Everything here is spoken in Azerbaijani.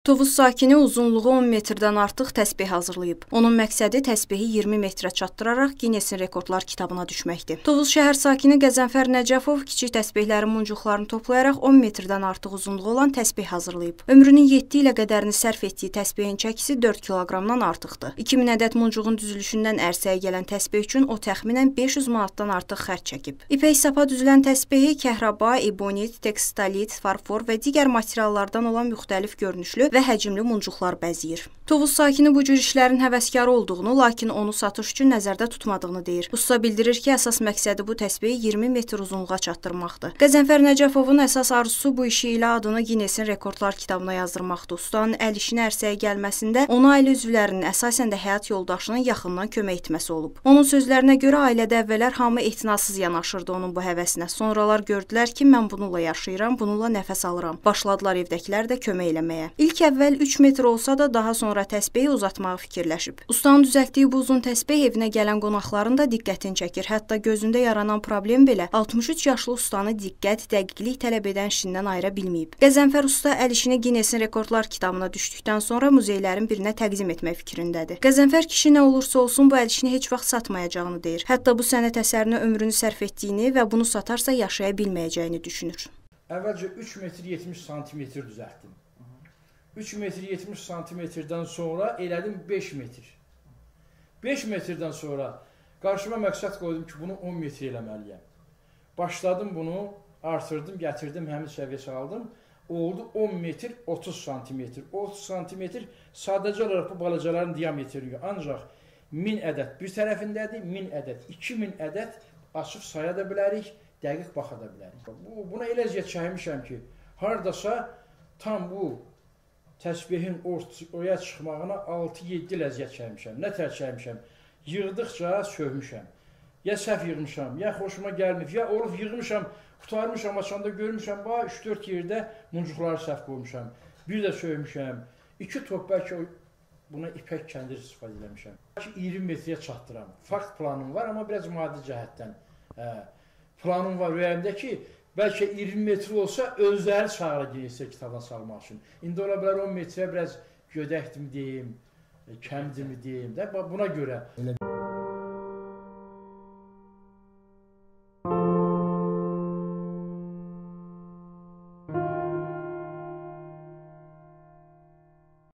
Tovuz sakini uzunluğu 10 metrdən artıq təsbeh hazırlayıb. Onun məqsədi təsbehi 20 metrə çatdıraraq Ginnesin rekordlar kitabına düşməkdir. Tovuz şəhər sakini Qəzənfər Nəcəfov kiçik təsbehlərin muncuqlarını toplayaraq 10 metrdən artıq uzunluğu olan təsbeh hazırlayıb. Ömrünün 7 ilə qədərini sərf etdiyi təsbehin çəkisi 4 kiloqramdan artıqdır. 2000 ədəd muncuğun düzülüşündən ərsəyə gələn təsbeh üçün o təxminən 500 manatdan artıq xərc çəkib. İpək sapa düzülən təsbehi kəhraba, ebonit, tekstalit, farfor və digər materiallardan olan müxtəlif görünüşlü və həcmli muncuqlar bəzəyir. Tovuz sakini bu cür işlərin həvəskarı olduğunu, lakin onu satış üçün nəzərdə tutmadığını deyir. Usta bildirir ki, əsas məqsədi bu təsbehi 20 metr uzunluğa çatdırmaqdır. Qəzənfər Nəcəfovun əsas arzusu bu işi ilə adını Ginnesin rekordlar kitabına yazdırmaqdır. Ustanın əl işinə ərsəyə gəlməsində ona ailə üzvlərinin, əsasən də həyat yoldaşının yaxından kömək etməsi olub. Onun sözlərinə görə ailədə əvvəllər hamı etinasız yanaşırdı onun bu həvəsinə. Sonralar gördülər ki, mən bununla yaşayıram, bununla nəfəs alıram. Başladılar evdəkilər də kömək eləməyə. İlk əvvəl 3 metr olsa da daha sonra təsbehi uzatmağı fikirləşib. Ustanın düzəltdiyi bu uzun təsbeh evinə gələn qonaqların da diqqətini çəkir. Hətta gözündə yaranan problem belə 63 yaşlı ustanı diqqət, dəqiqlik tələb edən işindən ayıra bilməyib. Qəzənfər usta əl işini Ginnesin rekordlar kitabına düşdükdən sonra muzeylərin birinə təqdim etmək fikrindədir. Qəzənfər kişi nə olursa olsun bu əl işini heç vaxt satmayacağını deyir. Hətta bu sənət əsərinə ömrünü sərf etdiyini və bunu satarsa yaşaya bilməyəcəyini düşünür. Əvvəlcə 3 metr 70 santimetr düzəltdim. 3 metr 70 santimetrdən sonra elədim 5 metr. 5 metrdən sonra qarşıma məqsəd qoydum ki, bunu 10 metr eləməliyəm. Başladım bunu, artırdım, gətirdim, həmin səviyyə saldım. Oldu 10 metr 30 santimetr. 30 santimetr sadəcə olaraq bu balacaların diametri yox. Ancaq 1000 ədəd bir tərəfindədir, 1000 ədəd, 2000 ədəd açıb saya da bilərik, dəqiq baxa da bilərik. Buna elə əziyyət çəkmişəm ki, haradasa tam bu təsbehin oraya çıxmağına 6-7 il əziyyət çəkmişəm. Nə tər çəkmişəm? Yığdıqca sövmüşəm. Ya səhv yığmışam, ya xoşuma gəlmir, ya olub yığmışam, qutarmışam, açanda görmüşəm, 3-4 yerdə muncuqları səhv qoymuşam. Bir də sövmüşəm. 2 top bəlkə buna ipək kəndir istifadə eləmişəm. 20 metrəyə çatdıram. Fakt planım var, amma biraz maddi cəhətdən planım var ürəyimdə ki, bəlkə 20 metr olsa özləri çağıra Ginnesə kitabına salmaq üçün. İndi ola bilər 10 metrə biraz gödəkdir mi deyim, kəmdir mi deyim də, buna görə.